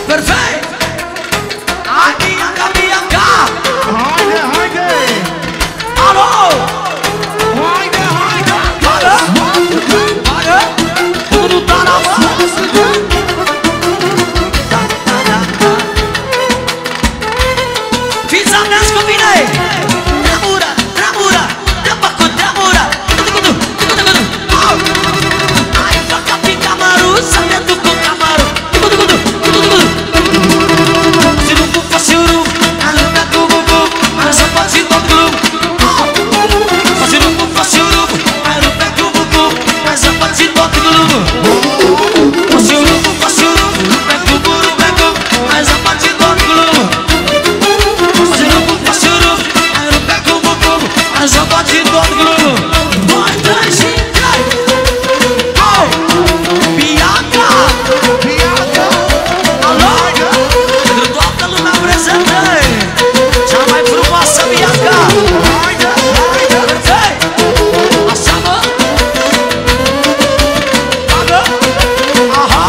Perfect! Hai, Bianca, Bianca! Haide, haide! Alo! Haide, haide! Bagă! Bagă! Tu da la mă! Da, da, da, da. Fiți amneați cu mine! Tremură, tremură! Dă-mă cu tremură! Hai, facă pe camarul, să ne duc cu camarul! Se nu cu pasiurul, am luat cu bubu, am să faci tot club! Se nu cu pasiurul, am luat cu bubu, am să faci tot club! Pasiurul, pasiurul, pe cu buru, pe cu, am să faci tot club! Se nu cu pasiurul, am luat cu bubu, am să faci tot club! 2, 3 și 3! Oh! Bianca! Bianca! Alo! Pentru toată lumea prezentă! Cea mai frumoasă Bianca! Haide, haide! Perfect! Așa mă! Bagă! Aha!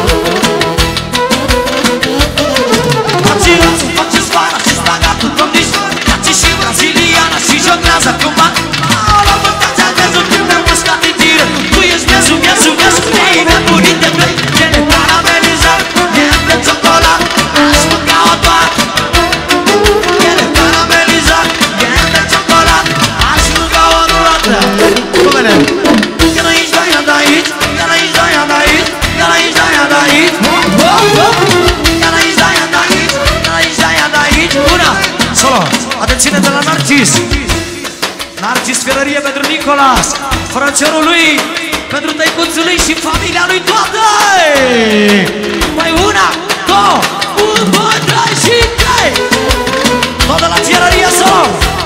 Faceți, faceți vara și spagatul, domnișor! Dați și braziliana și jonglează cu bani! Alo, mâncați agazul când ne-am uscat în tire! Tu ești miezul, miezul, miezul! Ei, nebunit de plec! Ele caramelizat, miez de ciocolat! Aș mânca-o toată! Ele caramelizat, miez de ciocolat! Aș mânca-o toată! Cum-le? Că n-aici, de-aia de-aici! Că n-aici, de-aia de-aici! Că n-aici, de-aia de-aici! Că n-aici, de-aia de-aici! Că n-aici, de-aia de-aici! Una! Solo! Atențiune de la Narcis! Narcis Ferărie pentru Nicolas! Frățiorul lui! Pentru tăicuțul lui și familia lui toată! Mai una! Două! 1, 2, 3 și 3! Tot de la Ferărie Solo!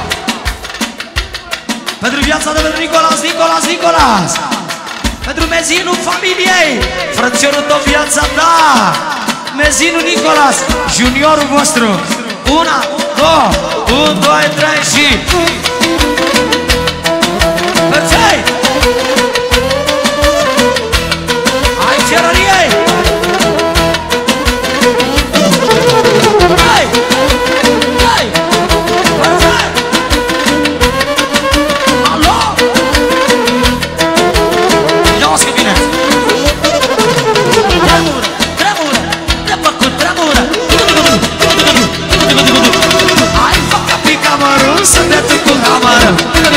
Pentru viața de pentru Nicolas, Nicolas, Nicolas! Pentru mezinul familiei! Frățiorul tot viața ta! Mezinul Nicolas, juniorul vostru! 1, 2, 1, 2, 3 și... Perfect! Hai, Ferărie! Hai! Hai! Perfect! Alo! Ia-o-ți cu bine! Tremură! Tremură! Dă-mă cu tremură! Hai, facă pe camarul, să ne duc cu camară!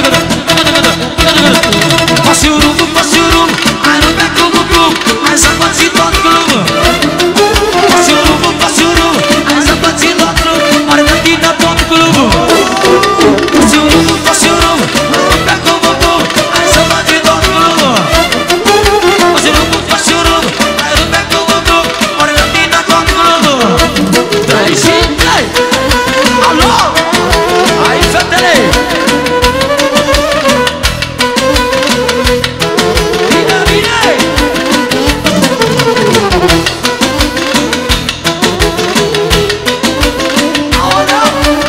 Pasiurul, pasiurul, ai rugat cu bubu, ai zăpățit tot clubul! Pasiurul, pasiurul, ai zăpățit tot clubul, are de tine tot clubul! Pasiurul, pasiurul, ai rugat cu bubu, ai zăpățit tot clubul! Pasiurul, pasiurul, ai rugat cu bubu, are de tine tot clubul! 3 și 3! Alo! Hai, fetele! Bine, bine! Aoleu!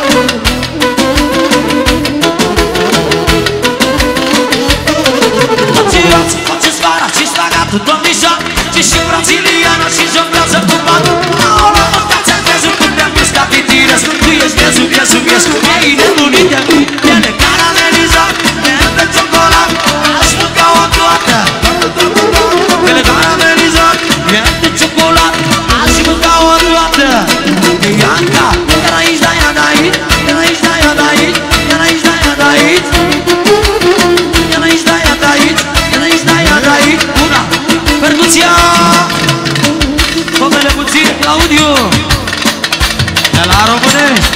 Faceți vara și spagatul, domnișor! Și braziliana și jonglează cu bani! Aoleu, mâncați agazul când ne-am uscat în tire! Tu ești miezul, miezul, miezul! Ei, nebunit de mine! Ele caramelizat, miez de ciocolat! Aș mânca-o toată! Ele caramelizat, miez de ciocolat! Aș mânca-o toată! Bianca, că n-aici, de-aia de-aici! Că n-aici, de-aia de-aici! Că n-aici, de-aia de-aici! Că n-aici, de-aia de-aici! Că n-aici, de-aia de-aici! Una! Percuția! Domnule puțin, Claudiu! De la Românești!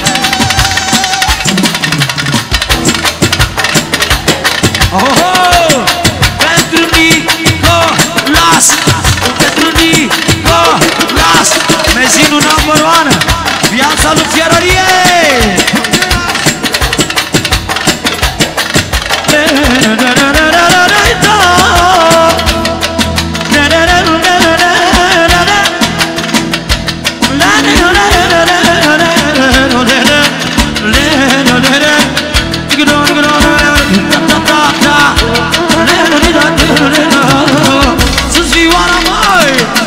Oh, pentru Nicolas! Pentru Nicolas! Mezinul number 1! Viața lui Ferărie! Să-ți vii oara, măi!